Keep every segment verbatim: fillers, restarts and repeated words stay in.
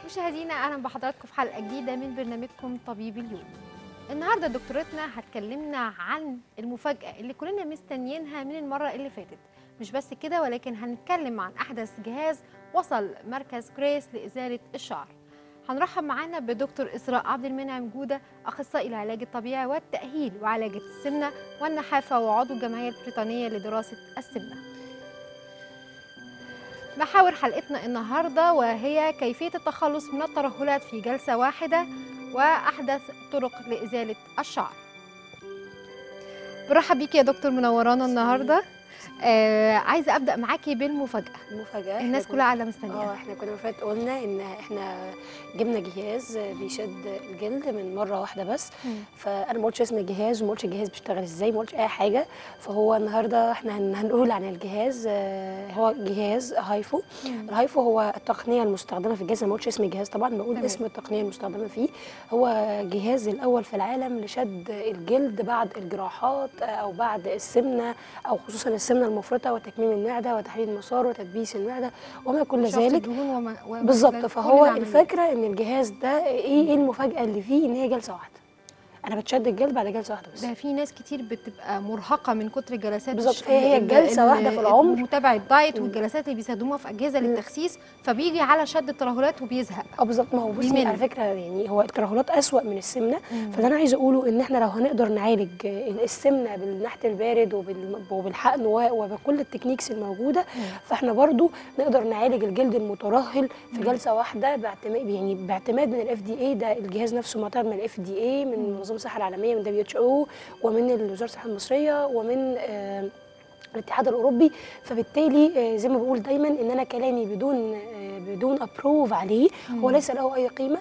مشاهدينا اهلا بحضراتكم في حلقه جديده من برنامجكم طبيب اليوم. النهارده دكتورتنا هتكلمنا عن المفاجاه اللي كلنا مستنيينها من المره اللي فاتت. مش بس كده ولكن هنتكلم عن احدث جهاز وصل مركز جريس لازاله الشعر. هنرحب معانا بدكتور اسراء عبد المنعم جوده، اخصائي العلاج الطبيعي والتاهيل وعلاج السمنه والنحافه وعضو الجمعيه البريطانيه لدراسه السمنه. محاور حلقتنا النهارده وهي كيفيه التخلص من الترهلات في جلسه واحده واحدث طرق لازاله الشعر. برحب بيكي يا دكتور، منورانا النهارده. آه عايزه ابدا معاكي بالمفاجاه. المفاجاه الناس كلها قاعده مستنياها. اه احنا كنا فات قلنا ان احنا جبنا جهاز بيشد الجلد من مره واحده بس. مم. فانا ما قلتش اسم الجهاز وما قلتش الجهاز بيشتغل ازاي، ما قلتش اي حاجه. فهو النهارده احنا هنقول عن الجهاز. هو جهاز هايفو. مم. الهايفو هو التقنيه المستخدمه في الجهاز. ما قلتش اسم الجهاز طبعا، بقول مم. اسم التقنيه المستخدمه فيه. هو جهاز الاول في العالم لشد الجلد بعد الجراحات او بعد السمنه، او خصوصا السمنه المفرطه وتكميم المعده وتحديد مسار وتدبيس المعده وما كل ذلك. وما وما بالظبط. فهو الفكره ان الجهاز ده ايه ايه المفاجاه اللي فيه؟ ان هي جلسه واحده. انا بتشد الجلد بعد جلسه واحده بس. ده في ناس كتير بتبقى مرهقه من كتر الجلسات. بالظبط. فهي هي جلسه واحده في العمر. متابع الدايت والجلسات اللي بيستخدموها في اجهزه للتخسيس، فبيجي على شد الترهلات وبيزهق. اه بالظبط. ما هو بصي على فكره يعني هو الترهلات اسوأ من السمنه. فده انا عايزه اقوله ان احنا لو هنقدر نعالج السمنه بالنحت البارد وبالحقن وبكل التكنيكس الموجوده، مم. فاحنا برضو نقدر نعالج الجلد المترهل في جلسه واحده باعتماد يعني باعتماد من الاف دي اي. ده الجهاز نفسه معتمد من الاف دي اي، من منظمه الصحه العالميه، من دبليو اتش او، ومن وزاره الصحه المصريه، ومن آه الاتحاد الاوروبي. فبالتالي زي ما بقول دايما ان انا كلامي بدون بدون ابروف عليه هو ليس له اي قيمه.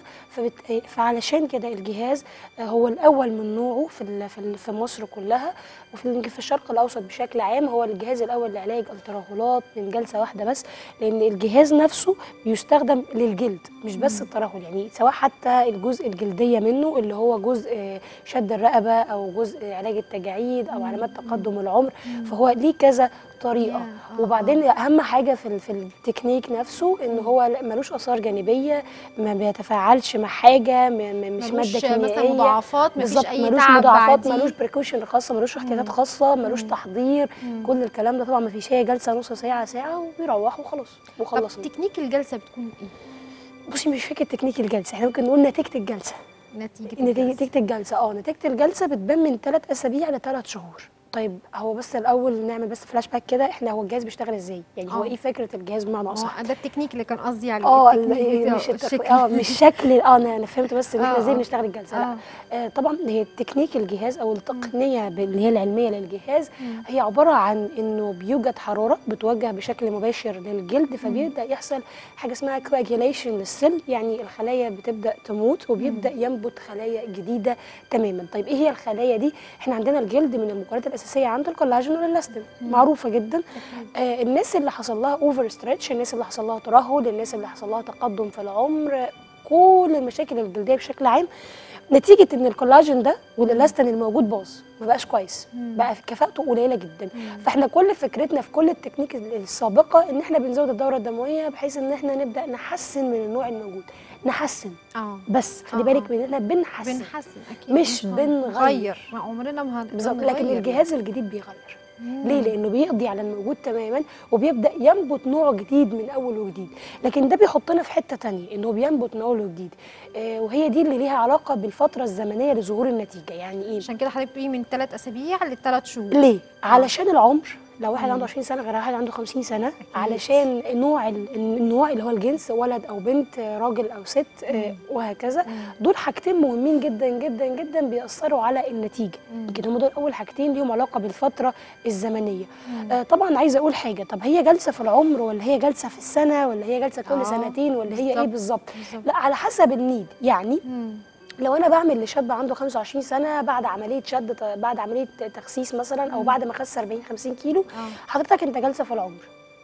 فعلشان كده الجهاز هو الاول من نوعه في في مصر كلها وفي في الشرق الاوسط بشكل عام. هو الجهاز الاول لعلاج الترهلات من جلسه واحده بس، لان الجهاز نفسه بيستخدم للجلد مش بس الترهل. يعني سواء حتى الجزء الجلديه منه اللي هو جزء شد الرقبه او جزء علاج التجاعيد او علامات تقدم العمر، فهو ليه كذا طريقه. yeah. وبعدين اهم حاجه في في التكنيك نفسه ان هو ملوش اثار جانبيه، ما بيتفاعلش مع حاجه، مش ماده كيميائيه، مضاعفات، مفيش اي ملوش تعب مضاعفات، بعدين. ملوش بريكوشن خاصه، ملوش احتياطات خاصه، ملوش مم. تحضير. مم. كل الكلام ده طبعا مفيش. هي جلسه نص ساعه ساعه وبيروح وخلاص وخلصنا. طب تكنيك الجلسه بتكون ايه؟ بصي مش فكره تكنيك الجلسه، احنا ممكن نقول نتيجه الجلسه. نتيجه الجلسه نتيجه الجلسه اه نتيجه الجلسه بتبان من ثلاث اسابيع لثلاث شهور. طيب هو بس الاول نعمل بس فلاش باك كده. احنا هو الجهاز بيشتغل ازاي؟ يعني هو أوه. ايه فكره الجهاز بمعنى اصح؟ اه ده التكنيك اللي كان قصدي عليه. اه مش الشكل. اه مش شكل. اه انا فهمت بس ان احنا ازاي بنشتغل الجلسه. لا آه طبعا هي تكنيك الجهاز او التقنيه اللي هي العلميه للجهاز مم. هي عباره عن انه بيوجد حراره بتوجه بشكل مباشر للجلد، فبيبدا يحصل حاجه اسمها كواجيليشن للسيل، يعني الخلايا بتبدا تموت وبيبدا ينبت خلايا جديده تماما. طيب ايه هي الخلايا دي؟ احنا عندنا الجلد من المكونات الاساسيه عنده الكولاجين والالاستين، معروفه جدا. آه الناس اللي حصل لها اوفر ستريتش، الناس اللي حصل لها ترهل، الناس اللي حصل لها تقدم في العمر، كل المشاكل الجلديه بشكل عام نتيجه ان الكولاجين ده والالاستين الموجود باظ، ما بقاش كويس، مم. بقى كفاءته قليله جدا. مم. فاحنا كل فكرتنا في كل التكنيك السابقه ان احنا بنزود الدوره الدمويه بحيث ان احنا نبدا نحسن من النوع الموجود. نحسن اه بس خلي بالك من ان احنا بنحسن بنحسن اكيد مش بنغير. عمرنا ما بالظبط. لكن الجهاز الجديد بيغير. مم. ليه؟ لانه بيقضي على الموجود تماما وبيبدا ينبت نوع جديد من اول وجديد. لكن ده بيحطنا في حته ثانيه انه بينبت من اول وجديد، آه وهي دي اللي ليها علاقه بالفتره الزمنيه لظهور النتيجه. يعني ايه؟ عشان كده حضرتك بتقولي من ثلاث اسابيع لثلاث شهور. ليه؟ آه. علشان العمر. لو واحد عنده عشرين سنه غير واحد عنده خمسين سنه، أكيد. علشان نوع النوع اللي هو الجنس، ولد او بنت، راجل او ست، آه وهكذا. مم. دول حاجتين مهمين جدا جدا جدا بيأثروا على النتيجه. يمكن هم دول اول حاجتين ليهم علاقه بالفتره الزمنيه. آه طبعا عايزه اقول حاجه، طب هي جلسه في العمر ولا هي جلسه في السنه ولا هي جلسه كل آه. سنتين ولا هي ايه بالظبط؟ لا، على حسب النيد. يعني مم. لو انا بعمل لشاب عنده خمسة وعشرين سنه بعد عمليه شد، بعد عمليه تخسيس مثلا، او بعد ما خس أربعين خمسين كيلو، حضرتك انت جالسه في العمر.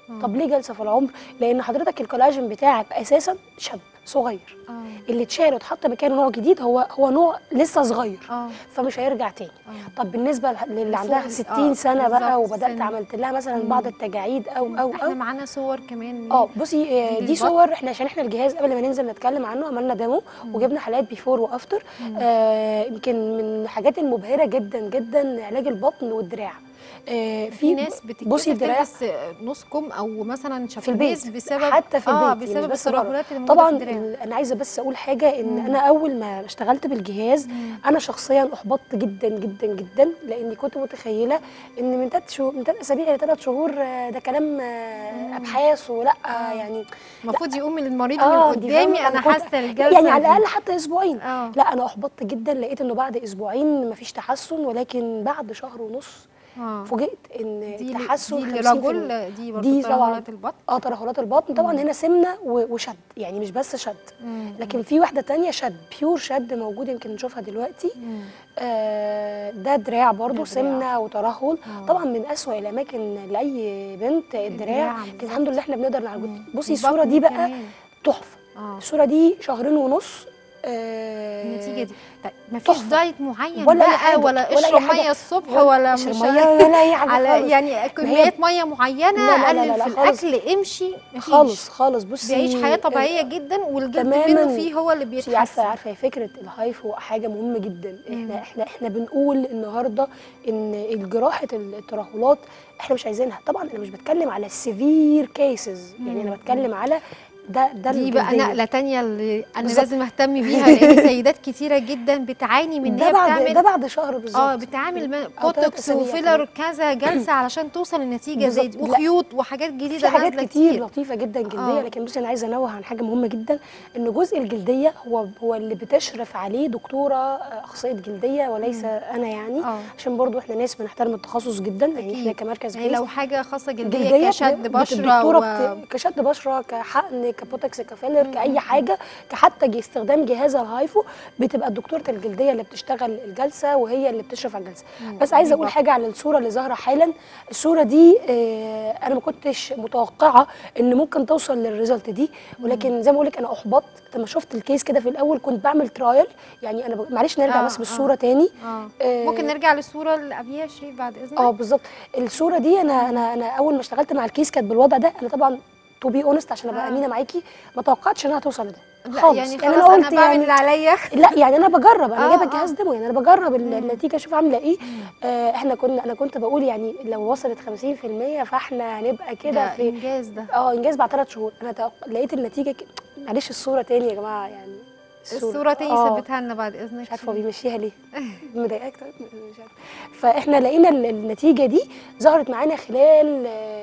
آه. طب ليه جلسه في العمر؟ لان حضرتك الكولاجين بتاعك اساسا شاب صغير، اه اللي اتشال واتحط مكانه نوع جديد هو هو نوع لسه صغير، اه فمش هيرجع تاني. اه طب بالنسبه للي فوق عندها ال- ستين آه، سنه بقى بالظبط، وبدات سن. عملت لها مثلا مم. بعض التجاعيد او مم. او احنا او معانا صور كمان اه بصي آه، دي دي للبطن. صور احنا عشان احنا الجهاز قبل ما ننزل نتكلم عنه عملنا ديمو مم. وجبنا حالات بيفور وافتر. مم. آه يمكن من الحاجات المبهره جدا جدا علاج البطن والدراع. آه في في ناس بصي بتتكسف الدراع تلبس نص كم او مثلا في البيت، شابونيز بسبب حتى في اه البيت يعني مش بسبب بس بره. الترهلات اللي موجوده طبعا في الدراع. ال- انا عايزه بس اقول حاجه ان مم. انا اول ما اشتغلت بالجهاز مم. انا شخصيا احبطت جدا جدا جدا، لاني كنت متخيله ان من ثلاث شهور من ثلاث اسابيع لثلاث شهور آه، ده كلام آه، مم. ابحاث ولا اه يعني. المفروض يقوم المريض من اه انت قدامي فاهمه انا كنت حاسه يعني الجلسه على دي. الاقل حتى اسبوعين. اه لا انا احبطت جدا، لقيت انه بعد اسبوعين مفيش تحسن، ولكن بعد شهر ونص اه فوجئت ان دي ل- التحسن دي خمسين في المية. للرجل، دي برضو دي طبعا ترهلات البطن. اه ترهلات البطن طبعا مم. هنا سمنه و- وشد، يعني مش بس شد، مم. لكن في واحده تانية شد بيور شد موجود يمكن نشوفها دلوقتي. مم. آه ده دراع برضو ده دراع. سمنه وترهل. آه. طبعا من اسوأ الاماكن لاي بنت الدراع، الدراع لكن بالظبط. الحمد لله احنا بنقدر نعالجه. مم. بصي الصوره البطن دي بقى كمان. تحفه. اه الصوره دي شهرين ونص. آه النتيجه دي طيب مفيش تحفة. دايت معين ولا أي بقى حاجة، ولا ولا أي اشرب حاجة، ميه الصبح ولا ولا اشرب مش ميه ولا اي حاجه على خالص. يعني ما هي كميات ميه معينه لا لا لا قلل لا في لا خالص الاكل امشي مفيش. خالص خالص. بصي بيعيش حياه طبيعيه آه، جدا والجلد تماما. منه فيه هو اللي بصي عارفه بيتحسن. عارفه هي فكره الهايفو حاجه مهمه جدا. مم. احنا احنا احنا بنقول النهارده ان جراحه الترهلات احنا مش عايزينها. طبعا انا مش بتكلم على السيفير كيسز، يعني انا مم. بتكلم على ده ده دي بقى الجلدية. نقله تانية اللي انا بالظبط. لازم اهتم بيها لان سيدات كتيره جدا بتعاني من ان ده هي بعد ده بتعمل بعد شهر بالظبط. اه بتعمل ما- أو تلات بوتوكس أسابيع وفيلر كمان. كذا جلسه علشان توصل لنتيجه زي دي، بالظبط. لا، وخيوط وحاجات جديده في حاجات نازله كتير كتير. لطيفه جدا جلديه. آه. لكن بصي انا عايزه انوه عن حاجه مهمه جدا، ان جزء الجلديه هو هو اللي بتشرف عليه دكتوره آه، اخصائيه جلديه وليس مم. انا يعني. اه عشان برضو احنا ناس بنحترم التخصص جدا، يعني احنا اكيد كمركز يعني جيز لو حاجه خاصه جلديه جلديه كشد بت- بشره الدكتوره و... بت... كشد بشره كحقن كبوتكس كفيلر مم. كاي حاجه، كحتى جي- استخدام جهاز الهايفو، بتبقى دكتوره الجلديه اللي بتشتغل الجلسه وهي اللي بتشرف على الجلسه. مم. بس عايزه دي اقول بقى. حاجه على الصوره اللي ظاهره حالا. الصوره دي آه انا ما كنتش متوقعه ان ممكن توصل للريزلت دي، ولكن زي ما بقول لك انا احبطت لما شفت الكيس كده. في الاول كنت بعمل ترايل، يعني انا ب... معلش نرجع آه، بس آه. بالصوره تاني. اه آه، ممكن نرجع للصوره اللي قبليها يا شريف بعد اذنك. اه بالظبط. الصوره دي انا انا انا اول ما اشتغلت مع الكيس كانت بالوضع ده. انا طبعا تو بي اونست عشان ابقى آه. امينه معاكي ما توقعتش انها توصل لده لا خالص. يعني يعني خلاص انا انا قلت بعمل يعني اللي عليا. لا، يعني انا بجرب، انا آه، جايبه آه. الجهاز ديمو، يعني انا بجرب ال- مم. النتيجه اشوف عامله ايه. مم. آه احنا كنا انا كنت بقول يعني لو وصلت خمسين في المية فاحنا هنبقى كده ده في انجاز ده. اه انجاز بعد ثلاث شهور. انا توق- لقيت النتيجه ك... معلش الصوره تاني يا جماعه يعني. الصوره تاني اه ثبتها لنا بعد اذنك. مش عارفه هو بيمشيها ليه مضايقاك. طيب مش عارفه. فاحنا لقينا ال- النتيجه دي ظهرت معانا خلال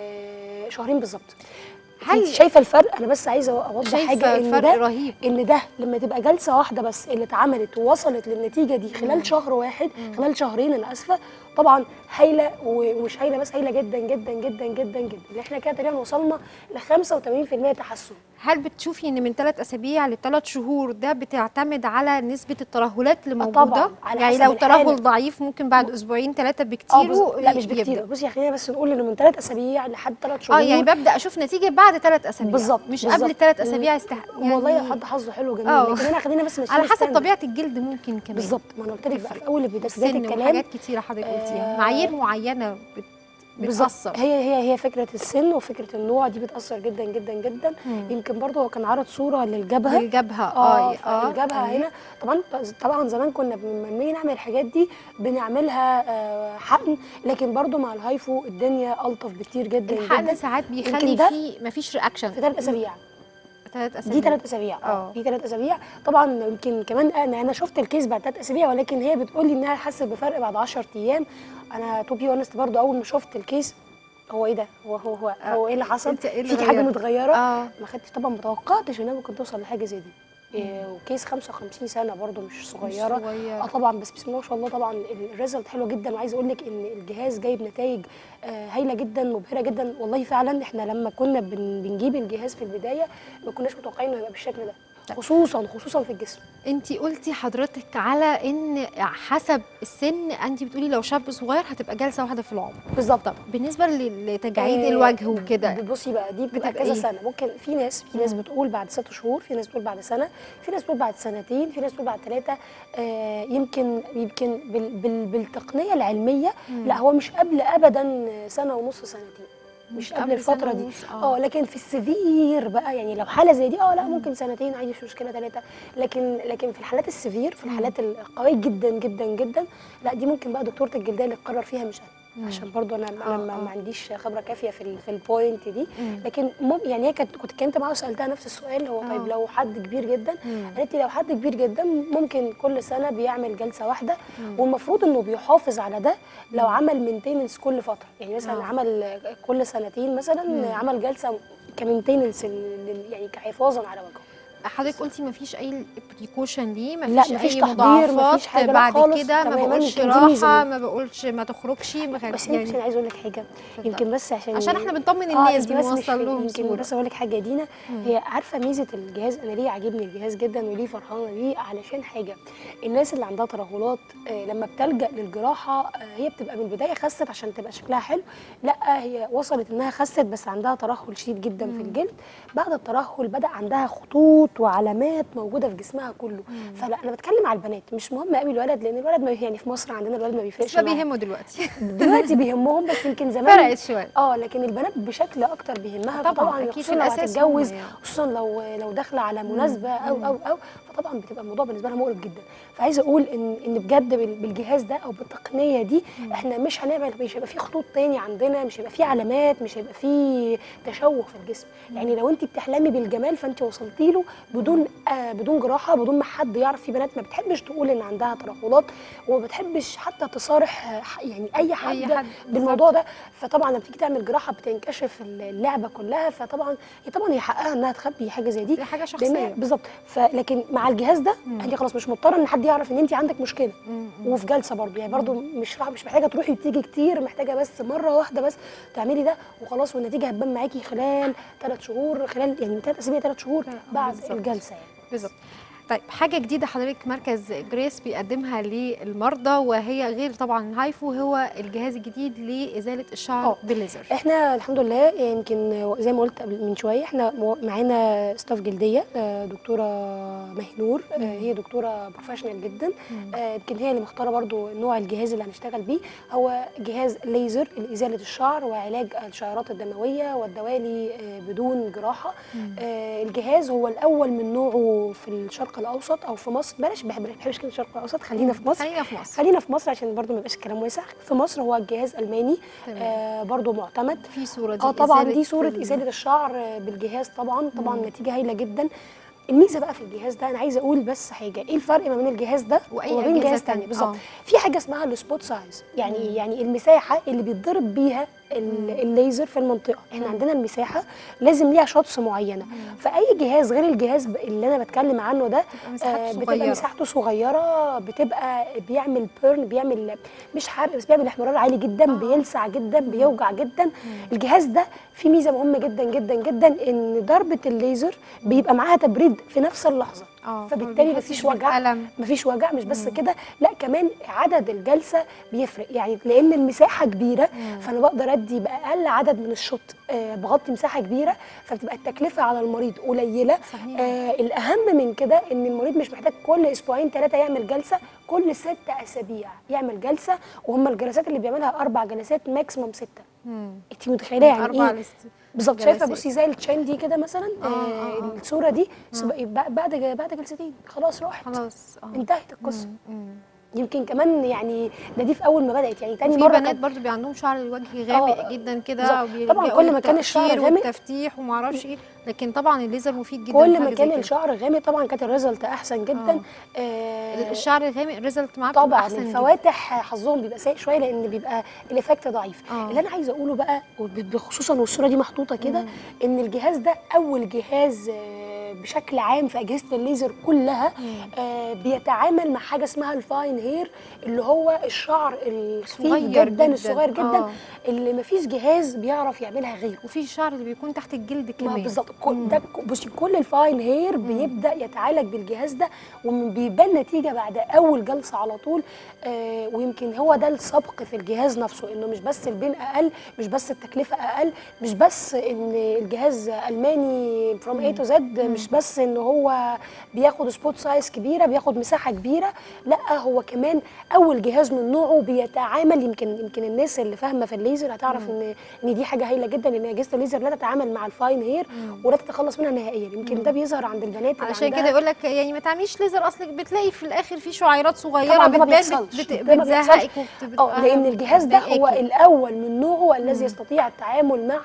آه، شهرين بالظبط. هل انت شايفه الفرق؟ انا بس عايزه اوضح حاجه شايفه ان فرق ده رهيب. ان ده لما تبقى جلسه واحده بس اللي اتعملت ووصلت للنتيجه دي خلال مم. شهر واحد، مم. خلال شهرين انا اسفه، طبعا هايله. ومش هايله بس، هايله جدا جدا جدا جدا جدا. اللي احنا كده تقريبا وصلنا ل خمسة وثمانين في المية تحسن. هل بتشوفي ان من ثلاث اسابيع لثلاث شهور ده بتعتمد على نسبه الترهلات اللي آه موجوده؟ طبعا على يعني حسب لو الحالة. ترهل ضعيف ممكن بعد اسبوعين ثلاثه اه بكتير بالظبط. لا مش يبدأ. بكتير. بصي خلينا بس نقول انه من ثلاث اسابيع لحد ثلاث شهور. اه يعني ببدا اشوف نتيجه بعد ثلاث اسابيع بالظبط مش بالظبط. قبل ثلاث اسابيع استح... يعني والله حد حظه حلو جميل. آه. لكن انا خلينا بس ماشيين على حسب ستاندرد. طبيعه الجلد ممكن كمان. بالظبط. ما انا قلت لك بقى تفرق. في اول بدايه بدايه والسن الكلام. وحاجات كتيره حضرتك قلتيها، آه، معايير معينه بت... بالظبط. بتاثر. هي هي هي فكره السن وفكره النوع دي بتاثر جدا جدا جدا. مم. يمكن برضه هو كان عرض صوره للجبهه. للجبهه اه اه الجبهه أيوة. هنا طبعا. طبعا زمان كنا لما بنيجي نعمل الحاجات دي بنعملها آه حقن، لكن برضه مع الهايفو الدنيا الطف بكتير جدا الحقن جدا. ساعات يمكن بيخلي ده فيه مفيش رياكشن في ثلاث اسابيع. ثلاث اسابيع دي ثلاث اسابيع اه اه دي ثلاث اسابيع. طبعا يمكن كمان انا انا شفت الكيس بعد ثلاث اسابيع، ولكن هي بتقول لي انها حست بفرق بعد عشرة ايام. انا تو بي اونست برضه اول ما شفت الكيس هو ايه ده؟ هو هو هو, هو ايه اللي حصل؟ انت ايه اللي فيكي حاجه غير؟ متغيره؟ اه ما خدتش طبعا، ما توقعتش انها ممكن توصل لحاجه زي دي. إيه وكيس خمسة وخمسين سنه برضه مش صغيره. مش صغير. اه طبعا. بس بسم الله ما شاء الله طبعا الريزلت حلوه جدا. وعايزه اقول لك ان الجهاز جايب نتائج آه هايله جدا مبهره جدا. والله فعلا احنا لما كنا بن بنجيب الجهاز في البدايه ما كناش متوقعين انه يبقى بالشكل ده خصوصا خصوصا في الجسم. انت قلتي حضرتك على ان حسب السن، انت بتقولي لو شاب صغير هتبقى جلسه واحده في العمر. بالظبط. طب بالنسبه لتجاعيد آه الوجه وكده، بصي بقى دي بتبقى بتبقى كذا إيه؟ سنه. ممكن في ناس في ناس بتقول بعد ست شهور، في ناس بتقول بعد سنه، في ناس بتقول بعد سنتين، في ناس بتقول بعد ثلاثه. آه يمكن يمكن بال بال بالتقنيه العلميه مم. لا، هو مش قبل ابدا سنه ونص سنتين، مش قبل الفتره دي. اه لكن في السيفير بقى، يعني لو حاله زي دي اه لا ممكن سنتين عادي، مش مشكله ثلاثه. لكن لكن في الحالات السيفير، في الحالات القويه جدا جدا جدا، لا دي ممكن بقى دكتوره الجلديه اللي تقرر فيها مش انا، عشان برضو انا انا ما, ما عنديش خبره كافيه في ال في البوينت دي. مم. لكن مم يعني هي كانت كنت اتكلمت معاها وسالتها نفس السؤال، هو طيب لو حد كبير جدا، قالت لي لو حد كبير جدا ممكن كل سنه بيعمل جلسه واحده، مم. والمفروض انه بيحافظ على ده لو عمل مينتيننس كل فتره، يعني مثلا أوه. عمل كل سنتين مثلا مم. عمل جلسه كمينتيننس يعني كحفاظا على وجهه. حضرتك قلتي مفيش اي بريكوشن ليه، لا مفيش, مفيش اي تحضير، مضاعفات مفيش حاجه بعد خالص كده، ما بقولش راحه، ما بقولش ما تخرجش، ما بس يعني يمكن عايزه اقول لك حاجه، يمكن بس عشان عشان احنا بنطمن آه الناس، بنوصل لهم يمكن صوره. بس اقول لك حاجه يا دينا، مم. هي عارفه ميزه الجهاز، انا ليه عاجبني الجهاز جدا وليه فرحانه بيه؟ علشان حاجه، الناس اللي عندها ترهلات آه لما بتلجا للجراحه آه هي بتبقى من البدايه خست عشان تبقى شكلها حلو، لا هي وصلت انها خست بس عندها ترهل شديد جدا مم. في الجلد. بعد الترهل بدا عندها خطوط وعلامات موجوده في جسمها كله. مم. فلا انا بتكلم على البنات، مش مهم قوي الولد، لان الولد ما يعني في مصر عندنا الولد ما بيفرقش معاه، بيهمه دلوقتي دلوقتي بيهمهم، بس يمكن زمان فرقت شويه. اه لكن البنات بشكل اكتر بيهمها. طبعا فطبعا اكيد خصوصا لو هتتجوز، يعني. خصوصا لو لو داخله على مناسبه او او او فطبعا بتبقى الموضوع بالنسبه لها مقرف جدا. فعايزه اقول ان ان بجد بالجهاز ده او بالتقنيه دي مم. احنا مش هنعمل، مش هيبقى في خطوط تاني عندنا، مش هيبقى في علامات، مش هيبقى في تشوه في الجسم. مم. يعني لو انت بتحلمي بالجمال فانت وصلتي له بدون آه بدون جراحه، بدون ما حد يعرف. في بنات ما بتحبش تقول ان عندها ترهلات، وما بتحبش حتى تصارح يعني اي حد, أي حد بالموضوع ده. فطبعا لما بتيجي تعمل جراحه بتنكشف اللعبه كلها، فطبعا هي طبعا هي حقها انها تخبي حاجه زي دي، دي حاجه شخصيه بالظبط. فلكن مع الجهاز ده انت خلاص مش مضطره ان حد يعرف ان انت عندك مشكله. مم. وفي جلسه برضو يعني برضو مش مش محتاجه تروحي وتيجي كتير، محتاجه بس مره واحده بس تعملي ده وخلاص، والنتيجه هتبان معاكي خلال ثلاث شهور، خلال يعني من ثلاث اسابيع ثلاث شهور بعد بالزبط. الجلسه يعني. بالظبط. طيب حاجه جديده حضرتك مركز جريس بيقدمها للمرضى، وهي غير طبعا هايفو، هو الجهاز الجديد لازاله الشعر بالليزر. احنا الحمد لله يمكن زي ما قلت من شويه، احنا معانا ستاف جلديه دكتوره مهنور، مم. هي دكتوره بروفيشنال جدا، يمكن هي اللي مختاره برضو نوع الجهاز اللي هنشتغل بيه. هو جهاز ليزر لازاله الشعر وعلاج الشعيرات الدمويه والدوالي بدون جراحه. مم. الجهاز هو الاول من نوعه في الشرق الاوسط او في مصر، بلاش ما بحبش كلمه الشرق الاوسط، خلينا في مصر خلينا في مصر خلينا في مصر عشان برضو ما يبقاش الكلام واسع. في مصر هو الجهاز الماني آه برضو معتمد. في صوره دي اه طبعا دي صوره ازاله الشعر بالجهاز، طبعا طبعا مم. نتيجه هايله جدا. الميزه بقى في الجهاز ده، انا عايزه اقول بس حاجه، ايه الفرق ما بين الجهاز ده وما بين جهاز ثاني بالظبط؟ في حاجه اسمها السبوت سايز، يعني مم. يعني المساحه اللي بيتضرب بيها الليزر في المنطقه. احنا مم. عندنا المساحه لازم ليها شطس معينه. مم. فاي جهاز غير الجهاز اللي انا بتكلم عنه ده آه بتبقى مساحته صغيره، بتبقى بيعمل بيرن، بيعمل مش حرق بس بيعمل احمرار عالي جدا، آه. بيلسع جدا، مم. بيوجع جدا. مم. الجهاز ده فيه ميزه مهمه جدا جدا جدا، ان ضربه الليزر بيبقى معاها تبريد في نفس اللحظه، اه فبالتالي مفيش وجع، مفيش وجع. مش بس كده، لا كمان عدد الجلسه بيفرق، يعني لان المساحه كبيره مم. فانا بقدر ادي باقل عدد من الشوط، آه بغطي مساحه كبيره، فبتبقى التكلفه على المريض قليله. صحيح. آه الاهم من كده ان المريض مش محتاج كل اسبوعين ثلاثه يعمل جلسه، كل ست اسابيع يعمل جلسه، وهم الجلسات اللي بيعملها اربع جلسات ماكسيموم سته. انت متخيله يعني أربع ايه بالظبط؟ شايفه بصي زي التشين دي كده مثلا، آه آه آه. الصوره دي آه. بعد بعد جلستين خلاص راحت، خلاص آه. انتهت القصه. يمكن كمان يعني ده دي في اول ما بدات، يعني تاني مره في بنات برضو بيبقى عندهم شعر الوجه غامق آه جدا كده، طبعا كل ما كان الشعر غامق والتفتيح وما اعرفش ايه، لكن طبعا الليزر مفيد جدا. كل ما كان الشعر غامق طبعا كانت الريزلت احسن جدا. آه. آه الشعر الغامق الريزلت معاه طبعا احسن. الفواتح حظهم بيبقى سيء شويه لان بيبقى الايفكت ضعيف. آه. اللي انا عايزه اقوله بقى خصوصا والصوره دي محطوطه كده، ان الجهاز ده اول جهاز بشكل عام في اجهزه الليزر كلها آه بيتعامل مع حاجه اسمها الفاين هير، اللي هو الشعر الخفيف صغير جدا, جداً. الصغير جدا آه. اللي مفيش جهاز بيعرف يعملها غيره. وفي الشعر اللي بيكون تحت الجلد ما كمان. بالظبط ده ك- بصي كل الفاين هير بيبدا يتعالج بالجهاز ده، وبيبان نتيجه بعد اول جلسه على طول. آه ويمكن هو ده السبق في الجهاز نفسه، انه مش بس البين اقل، مش بس التكلفه اقل، مش بس ان الجهاز الماني فروم اي تو زد، مش بس ان هو بياخد سبوت سايز كبيره، بياخد مساحه كبيره، لا هو كمان اول جهاز من نوعه بيتعامل. يمكن يمكن الناس اللي فاهمه في الليزر هتعرف ان ان دي حاجه هايله جدا، ان اجهزه الليزر لا تتعامل مع الفاين هير ولا تتخلص منها نهائيا. يمكن ده بيظهر عند البنات اللي علشان عندها كده يقول لك يعني ما تعمليش ليزر، اصلك بتلاقي في الاخر في شعيرات صغيره طبعا ده ما بتبان بيحصلش، بت- ده ما بيحصلش. بتزهقك اه لان الجهاز ده هو بتضايقاكي. الاول من نوعه الذي يستطيع التعامل مع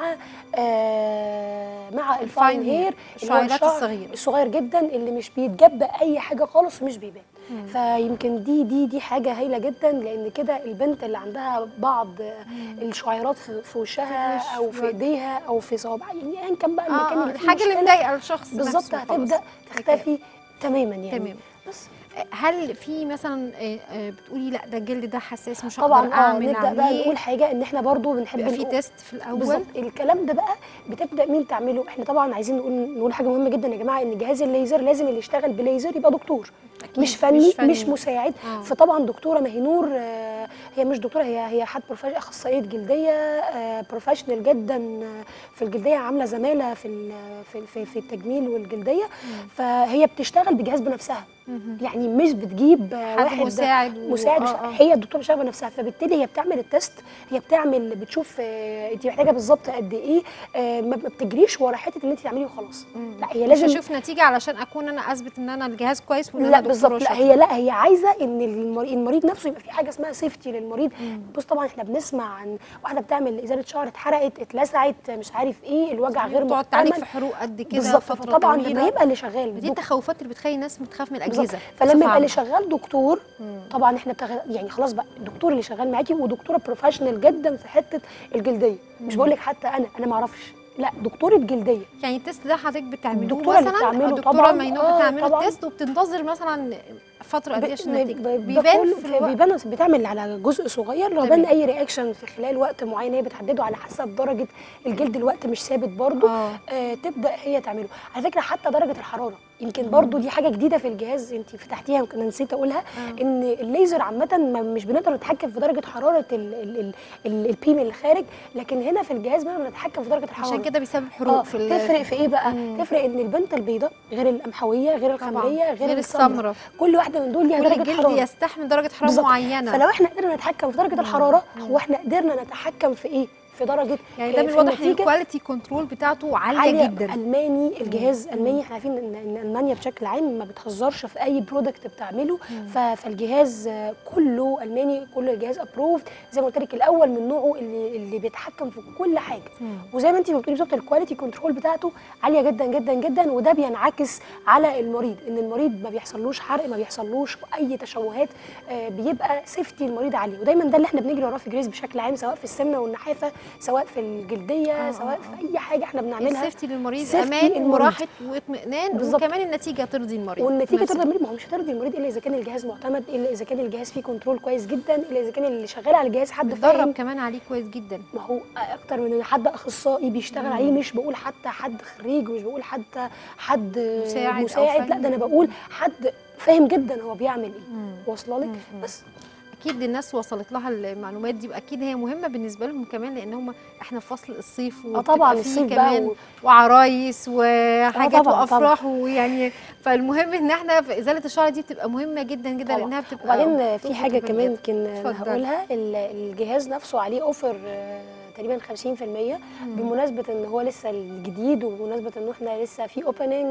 آه مع الفاين هير، اللي هو الشعيرات الشعر الصغيره الصغير جدا اللي مش بيتجاب باي حاجه خالص ومش بيبان. فيمكن دي دي دي حاجه هايله جدا، لان كده البنت اللي عندها بعض الشعيرات في, في وشها في او في وش. ايديها او في صوابعها، يعني ايا كان بقى المكان آه آه اللي فيه الحاجه اللي مشكله مضايقه الشخص بالظبط نفسه خلاص. هتبدا تختفي تماما يعني. تمام. بس هل في مثلا آه، آه، بتقولي لا ده الجلد ده حساس مش هقدر طبعا اه اعمل نبدا عليه؟ بقى نقول حاجه ان احنا برضو بنحب بيبقى في نقول تيست في الاول. بالظبط. الكلام ده بقى بتبدا مين تعمله؟ احنا طبعا عايزين نقول نقول حاجه مهمه جدا يا جماعه، ان جهاز الليزر لازم اللي يشتغل بليزر يبقى دكتور، أكيد. مش فني مش مش, فني. مش مساعد. آه. فطبعا دكتوره مهنور آه هي مش دكتوره، هي هي حد بروفيشنال، اخصائيه جلديه آه بروفيشنال جدا آه في الجلديه، عامله زماله في ال- في في, في التجميل والجلديه. فهي بتشتغل بجهاز بنفسها، يعني مش بتجيب آه حد واحد مساعد و- مساعد آه، وش- آه. هي الدكتوره بتشتغل بنفسها. فبالتالي هي بتعمل التست، هي بتعمل بتشوف آه انت محتاجه بالظبط قد ايه، آه ما ما بتجريش ورا حته ان انت تعمليه وخلاص. لا هي مش لازم هشوف نتيجه علشان اكون انا اثبت ان انا الجهاز كويس وان لا انا دكتوره بالظبط، لا شاطره. هي لا هي عايزه ان المريض, المريض نفسه يبقى في حاجه اسمها سيفتي للمريض. بص طبعا احنا بنسمع عن واحده بتعمل ازاله شعر، اتحرقت، اتلسعت، مش عارف ايه، الوجع غير تقعد تعالج في محتمل حروق قد كده بالظبط. فتره فطبعا لما طويله. يبقى اللي شغال دي دكتور- التخوفات اللي بتخلي الناس بتخاف من بالظبط. الاجهزه فلما بصفة يبقى اللي عامة. شغال دكتور طبعا احنا بتغ... يعني خلاص بقى الدكتور اللي شغال معاكي ودكتوره بروفيشنال جدا في حته الجلديه، مش بقول لك حتى انا انا ما اعرفش، لا دكتوره جلديه. يعني التست ده حضرتك بتعملوه الدكتورة اللي مثلا بتعمله الدكتوره طبعاً، مينو آه، بتعمله طبعاً. التست وبتنتظر مثلا فتره قد ايه عشان ب- النتيجه ب- بيبان بكل- في الوقت؟ بيبان بتعمل على جزء صغير، لو تمام. بان اي رياكشن في خلال وقت معين هي بتحدده على حسب درجه الجلد، الوقت مش ثابت برضو. آه. آه تبدا هي تعمله. على فكره حتى درجه الحراره يمكن برضو دي حاجه جديده في الجهاز انت فتحتيها يمكن أنا نسيت اقولها. آه. ان الليزر عامه ما- مش بنقدر نتحكم في درجه حراره ال- ال- ال- ال- البيم اللي خارج، لكن هنا في الجهاز بنقدر نتحكم في درجه الحراره. عشان كده بيسبب حروق اه في ال- تفرق في ايه بقى؟ مم. تفرق ان البنت البيضاء غير القمحويه غير طبعاً. الخمريه غير, غير السمراء، السمراء. كل واحده من دول ليها كل درجه الجلد حراره يستحمل درجه حراره بالظبط. معينه. فلو احنا قدرنا نتحكم في درجه الحراره هو احنا قدرنا نتحكم في ايه؟ في درجه يعني ده آه، من في الواضح ان النتيجة. الكواليتي كنترول بتاعته عاليه, عالية جدا. الماني الجهاز الماني، احنا عارفين ان إن المانيا بشكل عام ما بتهزرش في اي برودكت بتعمله. ف- فالجهاز آه، كله الماني، كل الجهاز ابروفد زي ما قلت لك، الاول من نوعه اللي اللي بيتحكم في كل حاجه. مم. وزي ما انت بتقولي بالظبط الكواليتي كنترول بتاعته عاليه جدا جدا جدا، وده بينعكس على المريض، ان المريض ما بيحصلوش حرق، ما بيحصلوش اي تشوهات، آه، بيبقى سيفتي المريض عاليه. ودايما ده اللي احنا بنجري وراه في جريس بشكل عام، سواء في السمنه والنحافه، سواء في الجلديه، آه، سواء آه، في اي حاجه احنا بنعملها. السيفتي للمريض، سيفتي امان المريض. وراحه واطمئنان، بالظبط. وكمان النتيجه ترضي المريض. والنتيجه نفس ترضي المريض، ما هو مش هترضي المريض الا اذا كان الجهاز معتمد، الا اذا كان الجهاز فيه كنترول كويس جدا، الا اذا كان اللي شغال على الجهاز حد بتدرب فاهم. كمان عليه كويس جدا. ما هو اكتر من حد اخصائي بيشتغل عليه، مش بقول حتى حد خريج، مش بقول حتى حد مساعد أو مساعد لا فني. ده انا بقول حد فاهم جدا هو بيعمل ايه. واصله لك؟ بس اكيد الناس وصلت لها المعلومات دي، واكيد هي مهمه بالنسبه لهم كمان، لان هم احنا في فصل الصيف اه طبعا وبتبقى فيه الصيف بقى كمان و... وعرايس وحاجات آه طبعاً، وافراح ويعني فالمهم ان احنا في ازاله الشعر دي بتبقى مهمه جدا جدا، طبعاً. لانها بتبقى وبعدين في تظبط حاجه كمان البنيات. يمكن اتفضل. هقولها، ال- الجهاز نفسه عليه اوفر تقريبا خمسين في المية بمناسبه ان هو لسه الجديد، وبمناسبه ان احنا لسه في اوبننج،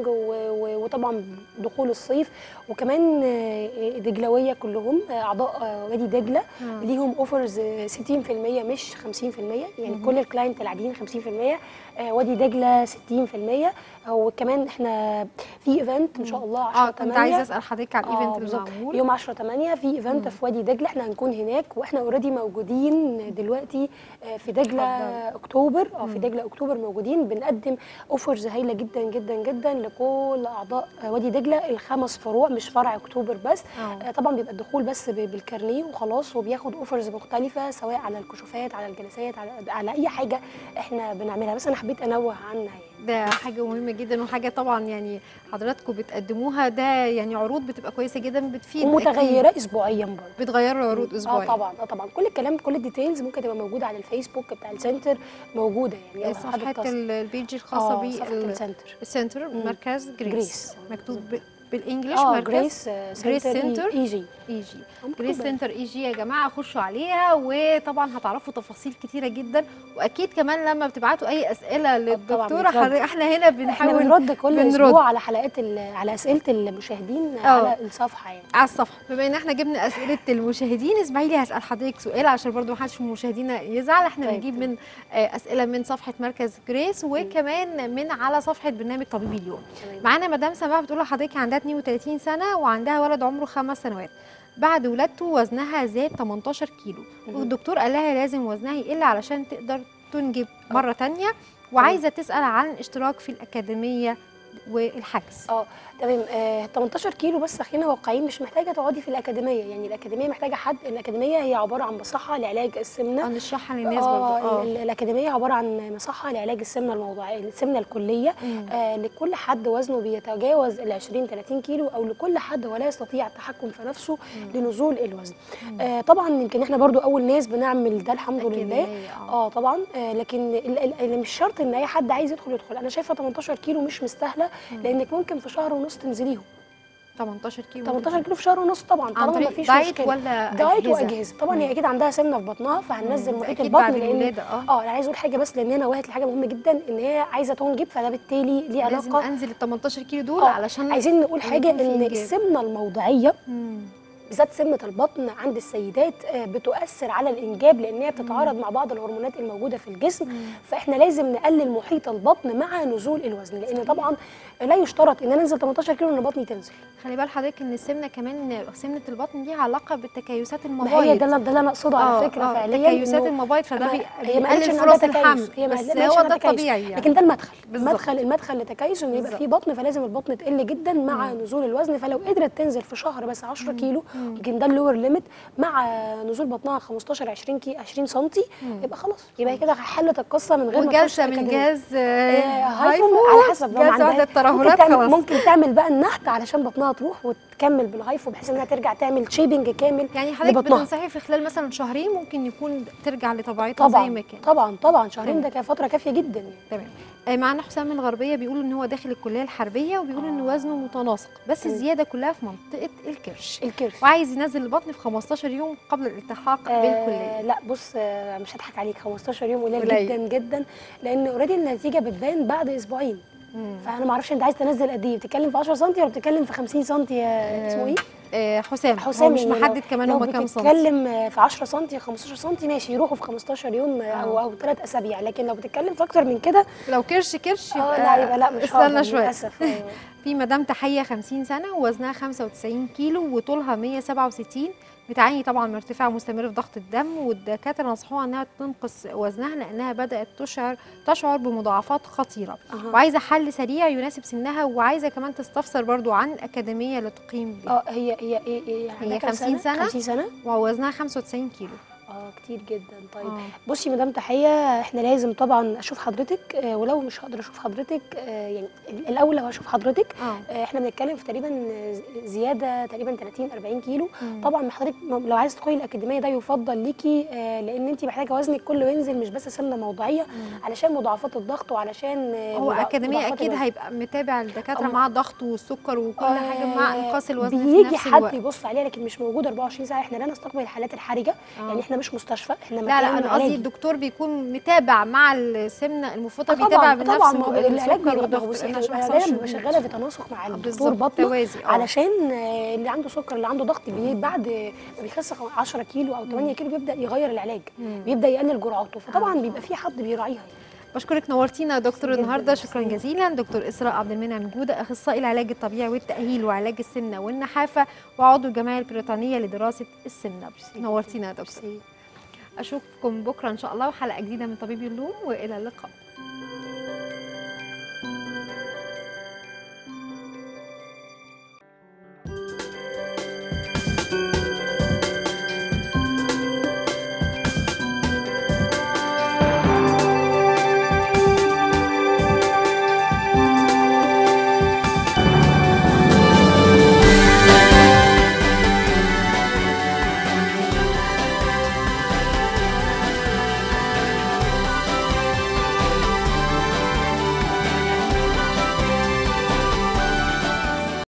وطبعا دخول الصيف. وكمان آه، دجلويه كلهم آه، اعضاء آه، وادي دجله مم. ليهم اوفرز ستين في المية مش خمسين في المية، يعني كل الكلاينت العاديين خمسين في المية، آه، وادي دجله ستين في المية. وكمان احنا في ايفنت ان شاء الله اه عشرة كنت تمانية. عايزه اسال حضرتك على آه، الايفنت اللي بالظبط. معمول يوم عشرة تمانية في ايفنت في وادي دجله، احنا هنكون هناك، واحنا اوريدي موجودين دلوقتي آه، في دجله دجله اكتوبر اه في دجله اكتوبر موجودين، بنقدم اوفرز هايله جدا جدا جدا لكل اعضاء وادي دجله، الخمس فروع مش فرع اكتوبر بس. آه طبعا بيبقى الدخول بس بالكارنيه وخلاص، وبياخد اوفرز مختلفه سواء على الكشوفات، على الجلسات، على, على اي حاجه احنا بنعملها، بس انا حبيت انوه عنها يعني. ده حاجه مهمه جدا، وحاجه طبعا يعني حضراتكم بتقدموها، ده يعني عروض بتبقى كويسه جدا، بتفيد ومتغيره اسبوعيا برضه، بتغيروا العروض اسبوعيا. اه طبعا اه طبعا كل الكلام كل الديتيلز ممكن تبقى موجوده على الفيسبوك بتاع السنتر، موجوده يعني صفحه البيج الخاصه اه صفحه السنتر السنتر مركز جريس, جريس. مكتوب بالانجلش اه مركز جريس جريس سنتر اي جي اي جي جريس سنتر اي جي. يا جماعه خشوا عليها، وطبعا هتعرفوا تفاصيل كتيره جدا، واكيد كمان لما بتبعتوا اي اسئله للدكتوره احنا هنا بنحاول احنا بنرد كل بنرد. اسبوع على حلقات على اسئله المشاهدين أوه. على الصفحه يعني على الصفحه. بما ان احنا جبنا اسئله المشاهدين، اسمعي لي هسال حضرتك سؤال عشان برضو ما حدش من مشاهدينا يزعل. احنا طيب. بنجيب من اسئله من صفحه مركز جريس، وكمان من على صفحه برنامج طبيبي اليوم. معانا مدام سماح بتقول لحضرتك عندها اتنين وتلاتين سنه وعندها ولد عمره خمس سنوات، بعد ولادته وزنها زاد تمنتاشر كيلو، والدكتور قال لها لازم وزنها يقل علشان تقدر تنجب مره ثانيه، وعايزه تسال عن الاشتراك في الاكاديميه والحجز. اه تمام. آه تمنتاشر كيلو، بس خلينا واقعيين، مش محتاجه تقعدي في الاكاديميه، يعني الاكاديميه محتاجه حد. الاكاديميه هي عباره عن مصحه لعلاج السمنه. هنشرحها للناس آه برضه. اه الاكاديميه عباره عن مصحه لعلاج السمنه الموضوعيه، السمنه الكليه، آه لكل حد وزنه بيتجاوز ال عشرين تلاتين كيلو، او لكل حد ولا يستطيع التحكم في نفسه مم. لنزول الوزن. آه طبعا يمكن احنا برضو اول ناس بنعمل ده الحمد لله. اه, آه طبعا. آه لكن اللي مش شرط ان اي حد عايز يدخل يدخل. انا شايفه تمنتاشر كيلو مش مستاهله، لانك ممكن في شهر ونص تنزليهم. تمنتاشر كيلو تمنتاشر كيلو في شهر ونص طبعا، طالما ما فيش دايت ولا دايت واجهزه. طبعا هي اكيد عندها سمنه في بطنها، فهننزل محيط البطن، لان اه انا عايز اقول حاجه بس، لان انا وهت لحاجه مهمه جدا، ان هي عايزه تنجب، فده بالتالي ليه علاقه لازم انزل ال تمنتاشر كيلو دول آه. علشان عايزين نقول حاجه، ان السمنه الموضعيه بالذات سمنه البطن عند السيدات بتؤثر على الانجاب، لان هي بتتعارض مع بعض الهرمونات الموجوده في الجسم. مم. فاحنا لازم نقلل محيط البطن مع نزول الوزن، لان طبعا لا يشترط ان انا انزل تمنتاشر كيلو ان بطني تنزل. خلي بال حضرتك ان السمنه كمان، سمنه البطن دي علاقه بالتكيسات المبايض. ما هي ده اللي انا اقصده على فكره فعليا، تكيسات المبايض، فده بيقلل فرص الحمل. هي بس هو ده الطبيعي يعني. لكن ده المدخل بالزبط. المدخل المدخل لتكيس ان يبقى في بطن، فلازم البطن تقل جدا مع مم. نزول الوزن. فلو قدرت تنزل في شهر بس عشرة كيلو، يمكن ده اللور ليميت، مع نزول بطنها خمستاشر عشرين كي عشرين سم، يبقى خلاص، يبقى كده حلت القصه من غير ما وجلسه من جهاز هايفو على حسب جهاز وحده الترهلات. ممكن, ممكن تعمل بقى النحت علشان بطنها تروح وتكمل بالهايفو، بحيث انها ترجع تعمل شيبنج كامل. يعني حضرتك بتنصحي في خلال مثلا شهرين ممكن يكون ترجع لطبيعتها زي ما كان؟ طبعا طبعا شهرين ده فتره كافيه جدا يعني. تمام. معانا حسام من الغربيه بيقول ان هو داخل الكليه الحربيه، وبيقول آه. ان وزنه متناسق، بس الزياده كلها في منطقه الكرش الكرش وعايز ينزل البطن في خمستاشر يوم قبل الالتحاق آه بالكليه. لا بص، آه مش هضحك عليك، خمستاشر يوم قليل جدا جدا، لان اوريدي النتيجه بتبان بعد اسبوعين. مم. فانا ما اعرفش انت عايز تنزل قد ايه، بتتكلم في عشرة سم ولا بتتكلم في خمسين سم يا اسمه ايه؟ آه حسام. حسام مش محدد كمان هما كام سم. لو بتتكلم في عشرة سم خمستاشر سم ماشي، يروحوا في خمستاشر يوم آه. او او ثلاث اسابيع، لكن لو بتتكلم في اكتر من كده، لو كرش كرش يبقى لا يبقى لا مش استنى شويه للاسف. في مدام تحيه خمسين سنه ووزنها خمسة وتسعين كيلو وطولها مية وسبعة وستين، بتعاني طبعا من ارتفاع مستمر في ضغط الدم، والدكاتره نصحوها انها تنقص وزنها لانها بدات تشعر تشعر بمضاعفات خطيره. أه. وعايزه حل سريع يناسب سنها، وعايزه كمان تستفسر برضو عن الاكاديميه اللي تقيم بها. اه هي هي هي هي خمسين سنه خمسين سنه ووزنها خمسة وتسعين كيلو. اه كتير جدا. طيب آه. بصي مدام تحيه، احنا لازم طبعا اشوف حضرتك، آه ولو مش هقدر اشوف حضرتك آه يعني الاول لو هشوف حضرتك آه. آه احنا بنتكلم في تقريبا زياده تقريبا تلاتين اربعين كيلو. مم. طبعا حضرتك لو عايز تدخلي الاكاديميه ده يفضل ليكي، آه لان انت محتاجه وزنك كله ينزل، مش بس سمنه موضعيه. مم. علشان مضاعفات الضغط، وعلشان آه هو اكاديميه اكيد الوزن. هيبقى متابع الدكاتره مع الضغط والسكر وكل آه حاجه مع انقاص الوزن في نفس الوقت. بيجي حد يبص عليها، لكن مش موجود اربعة وعشرين ساعه. احنا لا نستقبل الحالات الحرجه. آه. يعني احنا مش مستشفى، احنا لا لا انا قصدي الدكتور بيكون متابع مع السمنه المفرطه، بيتابع بنفس موضوع السكر والضغط. انا دايما شغاله في تناسق مع الدكتور بطنه، علشان اللي عنده سكر اللي عنده ضغط بعد ما بيخس عشرة كيلو او تمانية كيلو بيبدا يغير العلاج، مم. بيبدا يقلل جرعاته، فطبعا بيبقى في حد بيراعيها. بشكرك، نورتينا يا دكتور النهارده، شكرا جزيلا. دكتور اسراء عبد المنعم جوده، اخصائي العلاج الطبيعي والتاهيل وعلاج السمنه والنحافه، وعضو الجمعيه البريطانيه لدراسه السمنه. نورتينا يا دكتور. اشوفكم بكره ان شاء الله وحلقه جديده من طبيب اليوم، والى اللقاء.